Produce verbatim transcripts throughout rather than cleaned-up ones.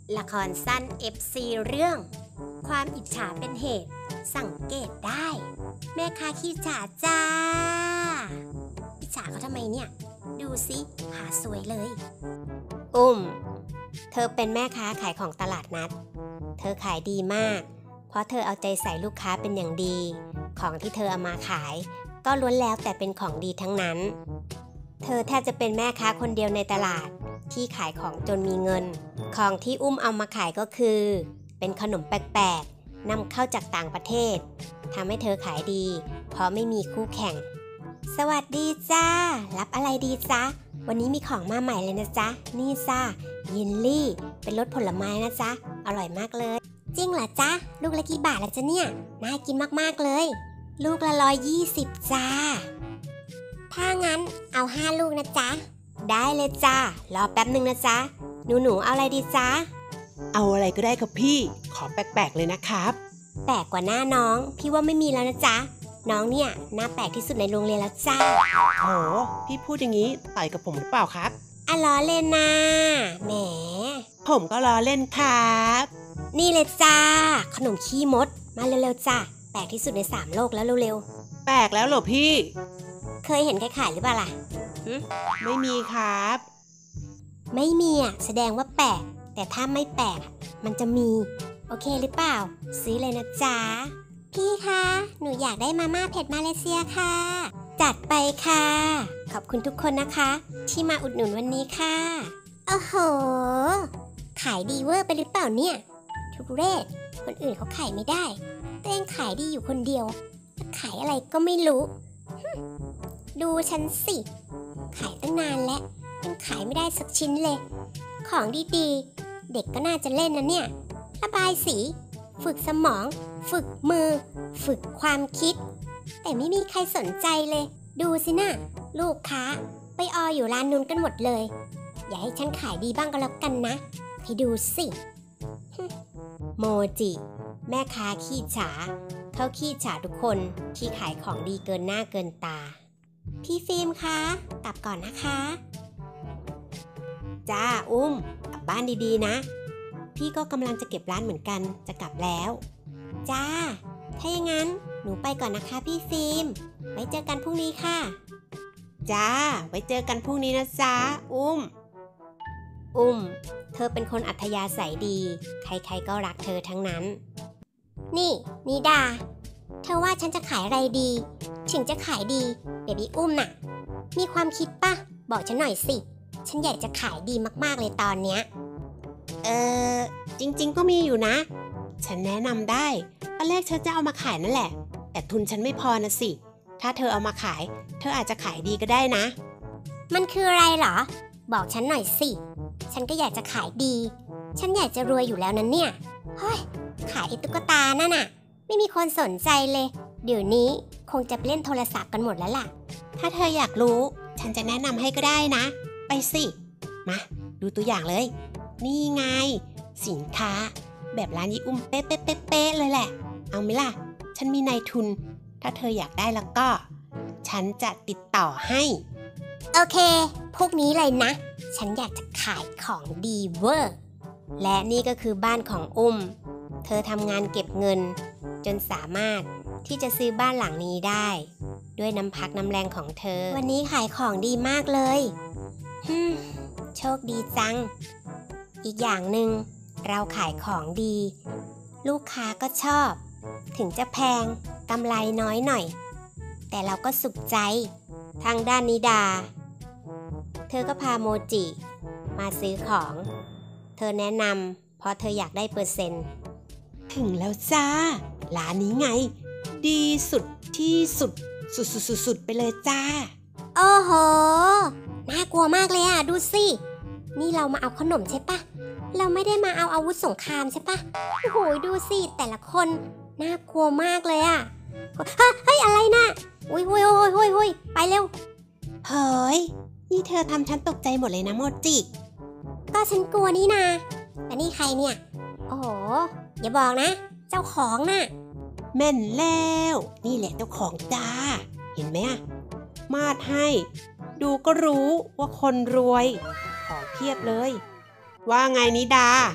ละครสั้น เอฟ ซี เรื่อง ความอิจฉาเป็นเหตุสังเกตได้ แม่ค้าขี้ฉาจ้าอิจฉาเขาทำไมเนี่ยดูสิหาสวยเลยอุ้มเธอเป็นแม่ค้าขายของตลาดนัดเธอขายดีมากเพราะเธอเอาใจใส่ลูกค้าเป็นอย่างดีของที่เธอเอามาขายก็ล้วนแล้วแต่เป็นของดีทั้งนั้นเธอแทบจะเป็นแม่ค้าคนเดียวในตลาดที่ขายของจนมีเงินของที่อุ้มเอามาขายก็คือเป็นขนมแปลกๆนำเข้าจากต่างประเทศทำให้เธอขายดีเพราะไม่มีคู่แข่งสวัสดีจ้ารับอะไรดีจ๊ะวันนี้มีของมาใหม่เลยนะจ๊ะนี่จ้ายินลี่เป็นรสผลไม้นะจ๊ะอร่อยมากเลยจริงเหรอจ๊ะลูกละกี่บาทละจ๊ะเนี่ยน่ากินมากๆเลยลูกละร้อยยี่สิบจ้าถ้างั้นเอาห้าลูกนะจ๊ะได้เลยจ้ารอแป๊บหนึ่งนะจ๊ะหนูหนูเอาอะไรดีจ๊ะเอาอะไรก็ได้ครับพี่ขอแปลกๆเลยนะครับแปลกกว่าหน้าน้องพี่ว่าไม่มีแล้วนะจ๊ะน้องเนี่ยหน้าแปลกที่สุดในโรงเรียนแล้วจ้าโหพี่พูดอย่างนี้ต่อยกับผมหรือเปล่าครับอ่ะล้อเล่นนะแหมผมก็ล้อเล่นครับนี่เลยจ้าขนมขี้มดมาเร็วๆจ้าแปลกที่สุดในสามโลกแล้วเร็วๆแปลกแล้วเหรอพี่เคยเห็นใครขายหรือเปล่าล่ะไม่มีครับไม่มีอ่ะแสดงว่าแปลกแต่ถ้าไม่แปลกมันจะมีโอเคหรือเปล่าซื้อเลยนะจ๊ะพี่คะหนูอยากได้มาม่าเผ็ดมาเลเซียค่ะจัดไปค่ะขอบคุณทุกคนนะคะที่มาอุดหนุนวันนี้ค่ะโอ้โหขายดีเวอร์ไปหรือเปล่าเนี่ยทุกเรศคนอื่นเขาขายไม่ได้แต่เองขายดีอยู่คนเดียวขายอะไรก็ไม่รู้ดูฉันสิขายตั้งนานแล้วยังขายไม่ได้สักชิ้นเลยของดีๆเด็กก็น่าจะเล่นนะเนี่ยระบายสีฝึกสมองฝึกมือฝึกความคิดแต่ไม่มีใครสนใจเลยดูสินะลูกค้าไปอออยู่ร้านนู้นกันหมดเลยอย่าให้ฉันขายดีบ้างก็แล้วกันนะให้ดูสิโมจิแม่ค้าขี้ฉาเขาขี้ฉาทุกคนที่ขายของดีเกินหน้าเกินตาพี่ฟิล์มคะกลับก่อนนะคะจ้าอุ้มกลับบ้านดีๆนะพี่ก็กำลังจะเก็บร้านเหมือนกันจะกลับแล้วจ้าถ้าอย่างนั้นหนูไปก่อนนะคะพี่ฟิล์มไว้เจอกันพรุ่งนี้ค่ะจ้าไว้เจอกันพรุ่งนี้นะจ้าอุ้มอุ้มเธอเป็นคนอัธยาศัยดีใครๆก็รักเธอทั้งนั้นนี่นิดาเธอว่าฉันจะขายอะไรดีถึงจะขายดีเบบี้อุ้มน่ะมีความคิดป่ะบอกฉันหน่อยสิฉันอยากจะขายดีมากๆเลยตอนเนี้ยเออจริงๆก็มีอยู่นะฉันแนะนำได้ตอนแรกฉันจะเอามาขายนั่นแหละแต่ทุนฉันไม่พอนะสิถ้าเธอเอามาขายเธออาจจะขายดีก็ได้นะมันคืออะไรเหรอบอกฉันหน่อยสิฉันก็อยากจะขายดีฉันอยากจะรวยอยู่แล้วนั้นเนี่ยเฮ้ยขายตุ๊กตานั่นน่ะไม่มีคนสนใจเลยเดี๋ยวนี้คงจะไปเล่นโทรศัพท์กันหมดแล้วล่ะถ้าเธออยากรู้ฉันจะแนะนำให้ก็ได้นะไปสิมาดูตัวอย่างเลยนี่ไงสินค้าแบบร้านยี่อุ้มเป๊ะเป๊ะเป๊ะเลยแหละเอาไหมล่ะฉันมีนายทุนถ้าเธออยากได้แล้วก็ฉันจะติดต่อให้โอเคพวกนี้เลยนะฉันอยากจะขายของดีเวอร์และนี่ก็คือบ้านของอุ้มเธอทำงานเก็บเงินจนสามารถที่จะซื้อบ้านหลังนี้ได้ด้วยน้ำพักน้ำแรงของเธอวันนี้ขายของดีมากเลยฮึมโชคดีจังอีกอย่างหนึ่งเราขายของดีลูกค้าก็ชอบถึงจะแพงกำไรน้อยหน่อยแต่เราก็สุขใจทางด้านนิดาเธอก็พาโมจิมาซื้อของเธอแนะนำเพราะเธออยากได้เปอร์เซ็นต์ถึงแล้วจ้าร้านนี้ไงดีสุดที่สุดสุดๆๆไปเลยจ้าโอ้โหน่ากลัวมากเลยอ่ะดูสินี่เรามาเอาขนมใช่ปะเราไม่ได้มาเอาอาวุธสงครามใช่ปะโอ้โหดูสิแต่ละคนน่ากลัวมากเลยอ่ะเฮ้ยอะไรนะอุ้ยอุ้ยอุ้ยอุ้ยอุ้ยไปเร็วเฮ้ยนี่เธอทำฉันตกใจหมดเลยนะโมจิก็ฉันกลัวนี่นาแต่นี่ใครเนี่ยโอ้โหอย่าบอกนะเจ้าของน่ะแม่นแล้วนี่แหละเจ้าของจ้าเห็นไหมอะมาดให้ดูก็รู้ว่าคนรวยของเพียบเลยว่าไงนิดา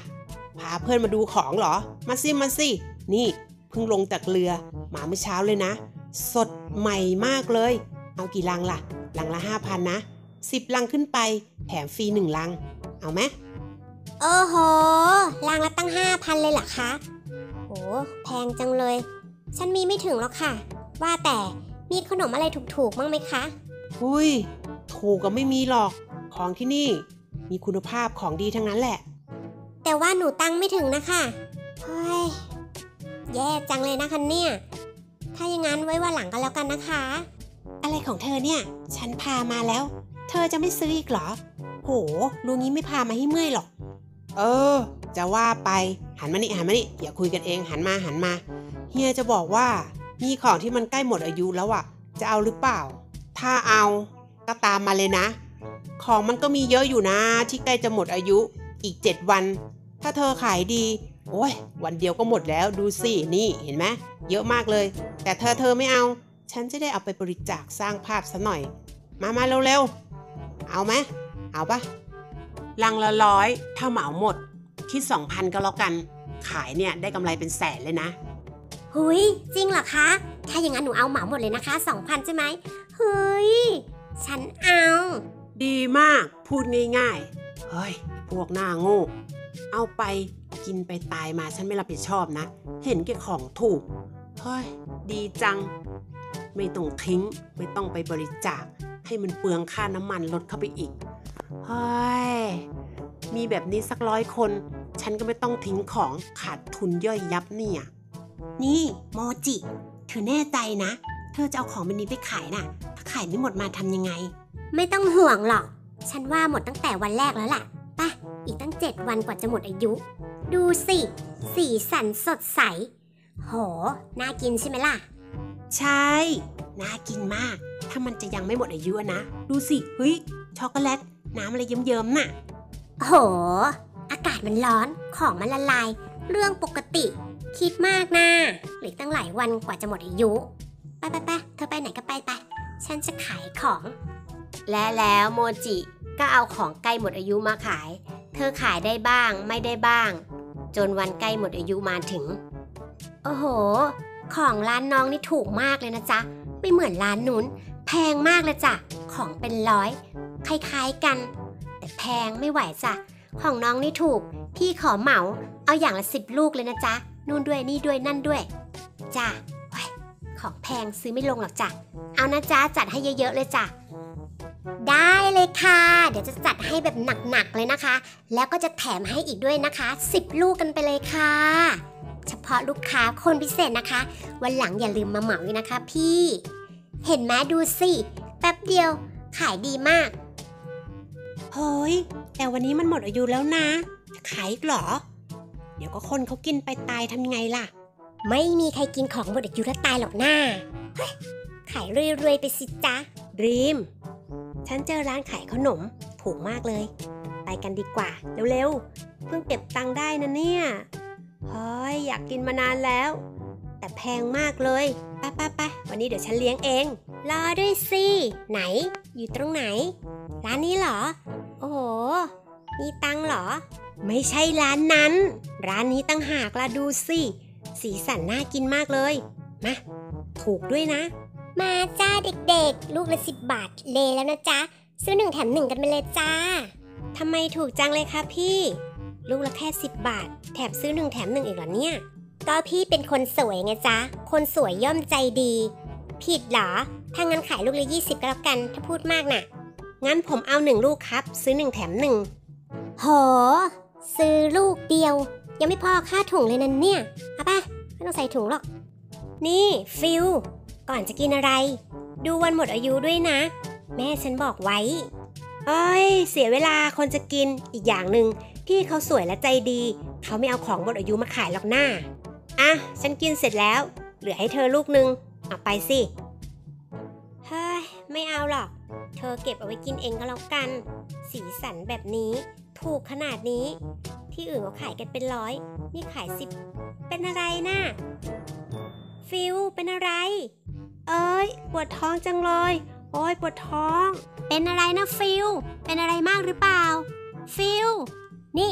พาเพื่อนมาดูของเหรอมาสิมาสินี่เพิ่งลงจากเรือมาเมื่อเช้าเลยนะสดใหม่มากเลยเอากี่ลังล่ะลังละห้าพันนะสิบลังขึ้นไปแถมฟรีหนึ่งลังเอาไหมโอ้โหลังละตั้งห้าพันเลยเหรอคะโหแพงจังเลยฉันมีไม่ถึงหรอกค่ะว่าแต่มีขนมอะไรถูกๆบ้างไหมคะอุ้ยถูกก็ไม่มีหรอกของที่นี่มีคุณภาพของดีทั้งนั้นแหละแต่ว่าหนูตังไม่ถึงนะคะเฮ้ยแย่จังเลยนะคะเนี่ยถ้าอย่างนั้นไว้วันหลังกันแล้วกันนะคะอะไรของเธอเนี่ยฉันพามาแล้วเธอจะไม่ซื้ออีกเหรอโหลุงนี้ไม่พามาให้เมื่อยหรอกเออจะว่าไปหันมานี่หันมานี่อย่าคุยกันเองหันมาหันมาเฮียจะบอกว่ามีของที่มันใกล้หมดอายุแล้วอะจะเอาหรือเปล่าถ้าเอาก็ตามมาเลยนะของมันก็มีเยอะอยู่นะที่ใกล้จะหมดอายุอีกเจ็ดวันถ้าเธอขายดีโอ้ยวันเดียวก็หมดแล้วดูสินี่เห็นไหมเยอะมากเลยแต่เธอเธอไม่เอาฉันจะได้เอาไปบริจาคสร้างภาพซะหน่อยมามาเร็วๆเอาไหมเอาปะลังละร้อยถ้าเหมาหมดคิดสองพันก็แล้วกันขายเนี่ยได้กำไรเป็นแสนเลยนะหุยจริงเหรอคะถ้าอย่างนั้นหนูเอาเหมาหมดเลยนะคะ สองพัน ใช่ไหมเฮ้ยฉันเอาดีมากพูดง่ายๆเฮ้ยพวกหน้าโง่เอาไปกินไปตายมาฉันไม่รับผิดชอบนะเห็นแก่ของถูกเฮ้ยดีจังไม่ต้องทิ้งไม่ต้องไปบริจาคให้มันเปลืองค่าน้ำมันลดเข้าไปอีกเฮ้ยมีแบบนี้สักร้อยคนฉันก็ไม่ต้องทิ้งของขาดทุนย่อยยับเนี่ยนี่โมจิเธอแน่ใจนะเธอจะเอาของแบบนี้ไปขายน่ะถ้าขายไม่หมดมาทำยังไงไม่ต้องห่วงหรอกฉันว่าหมดตั้งแต่วันแรกแล้วล่ะป่ะอีกตั้งเจ็ดวันกว่าจะหมดอายุดูสิสีสันสดใสโหน่ากินใช่ไหมล่ะใช่น่ากินมากถ้ามันจะยังไม่หมดอายุนะดูสิเฮ้ยช็อกโกแลตน้ำอะไรเยิ้มๆน่ะโหอากาศมันร้อนของมันละลายเรื่องปกติคิดมากนะเหลือตั้งหลายวันกว่าจะหมดอายุไปไปไปเธอไปไหนก็ไปไปฉันจะขายของและแล้วโมจิก็เอาของใกล้หมดอายุมาขายเธอขายได้บ้างไม่ได้บ้างจนวันใกล้หมดอายุมาถึงโอ้โหของร้านน้องนี่ถูกมากเลยนะจ๊ะไม่เหมือนร้านนู้นแพงมากเลยจ้ะของเป็นร้อยคล้ายๆกันแต่แพงไม่ไหวจ้ะของน้องนี่ถูกพี่ขอเหมาเอาอย่างละสิบลูกเลยนะจ๊ะนู่นด้วยนี่ด้วยนั่นด้วยจ้ะของแพงซื้อไม่ลงหรอกจ้ะเอานะจ๊ะจัดให้เยอะๆเลยจ้ะได้เลยค่ะเดี๋ยวจะจัดให้แบบหนักๆเลยนะคะแล้วก็จะแถมให้อีกด้วยนะคะสิบลูกกันไปเลยค่ะเฉพาะลูกค้าคนพิเศษนะคะวันหลังอย่าลืมมาเหมาด้วยนะคะพี่เห็นไหมดูสิแป๊บเดียวขายดีมากเฮ้ยแต่วันนี้มันหมดอายุแล้วนะจะขายอีกเหรอเดี๋ยวก็คนเขากินไปตายทำยังไงล่ะไม่มีใครกินของหมดอายุแล้วตายหรอกนะขายรวยๆไปสิจ๊ะรีมฉันเจอร้านขายขนมถูกมากเลยไปกันดีกว่าเร็วๆเพิ่งเก็บตังค์ได้นะเนี่ยเฮ้ยอยากกินมานานแล้วแต่แพงมากเลยไปไปไปวันนี้เดี๋ยวฉันเลี้ยงเองรอด้วยสิไหนอยู่ตรงไหนร้านนี้เหรอโอ้โหมีตังค์เหรอไม่ใช่ร้านนั้นร้านนี้ตั้งหากล่ะดูสิสีสันน่ากินมากเลยมาถูกด้วยนะมาจ้าเด็กๆลูกละสิบบาทเลแล้วนะจ๊ะซื้อหนึ่งแถมหนึ่งกันไปเลยจ้าทำไมถูกจังเลยคะพี่ลูกละแค่สิบบาทแถมซื้อหนึ่งแถมหนึ่งอีกเหรอเนี่ยก็พี่เป็นคนสวยไงจ๊ะคนสวยย่อมใจดีผิดเหรอถ้างั้นขายลูกละยี่สิบก็แล้วกันถ้าพูดมากน่ะงั้นผมเอาหนึ่งลูกครับซื้อหนึ่งแถมหนึ่งโหซื้อลูกเดียวยังไม่พอค่าถุงเลยนั่นเนี่ยเอาป่ะไม่ต้องใส่ถุงหรอกนี่ฟิลก่อนจะกินอะไรดูวันหมดอายุด้วยนะแม่ฉันบอกไว้เอ้ยเสียเวลาคนจะกินอีกอย่างหนึ่งพี่เขาสวยและใจดีเขาไม่เอาของหมดอายุมาขายหรอกหน้าอ่ะฉันกินเสร็จแล้วเหลือให้เธอลูกนึงเอาไปสิเฮ้ยไม่เอาหรอกเธอเก็บเอาไว้กินเองก็แล้วกันสีสันแบบนี้ถูกขนาดนี้ที่อื่นเขาขายกันเป็นร้อยนี่ขายสิบเป็นอะไรน่ะฟิลเป็นอะไรเอ้ยปวดท้องจังเลยโอ้ยปวดท้องเป็นอะไรนะฟิลเป็นอะไรมากหรือเปล่าฟิลนี่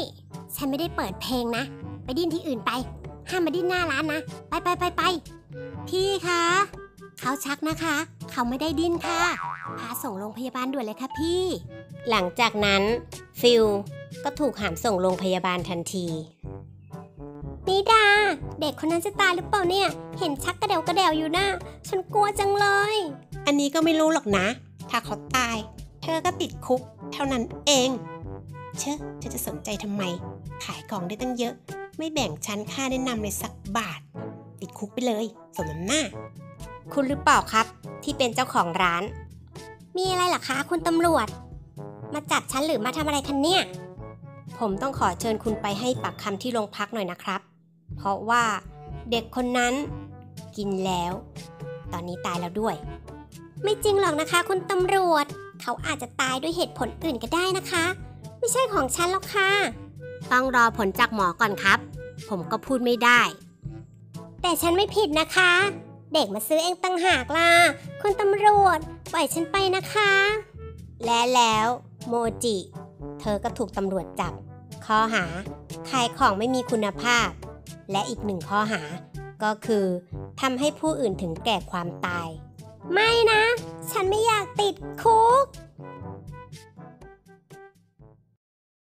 ฉันไม่ได้เปิดเพลงนะไปดิ้นที่อื่นไปห้ามมาดิ้นหน้าร้านนะไปไปไปไปพี่คะเขาชักนะคะเขาไม่ได้ดิ้นค่ะพาส่งโรงพยาบาลด่วนเลยค่ะพี่หลังจากนั้นฟิลก็ถูกหามส่งโรงพยาบาลทันทีนิดาเด็กคนนั้นจะตายหรือเปล่าเนี่ยเห็นชักกระเดวกระเดวอยู่นะฉันกลัวจังเลยอันนี้ก็ไม่รู้หรอกนะถ้าเขาตายเธอก็ติดคุกเท่านั้นเองเชอะเธอจะสนใจทำไมขายของได้ตั้งเยอะไม่แบ่งชั้นค่าแนะนำเลยสักบาทติดคุกไปเลยสมน้ำหน้าคุณหรือเปล่าครับที่เป็นเจ้าของร้านมีอะไรล่ะคะคุณตำรวจมาจับฉันหรือมาทำอะไรคันเนี่ยผมต้องขอเชิญคุณไปให้ปากคำที่โรงพักหน่อยนะครับเพราะว่าเด็กคนนั้นกินแล้วตอนนี้ตายแล้วด้วยไม่จริงหรอกนะคะคุณตำรวจเขาอาจจะตายด้วยเหตุผลอื่นก็ได้นะคะไม่ใช่ของฉันหรอกค่ะต้องรอผลจากหมอก่อนครับผมก็พูดไม่ได้แต่ฉันไม่ผิดนะคะเด็กมาซื้อเองตั้งหากล่ะคุณตำรวจปล่อยฉันไปนะคะและแล้วโมจิเธอก็ถูกตำรวจจับข้อหาขายของไม่มีคุณภาพและอีกหนึ่งข้อหาก็คือทำให้ผู้อื่นถึงแก่ความตายไม่นะฉันไม่อยากติดคุก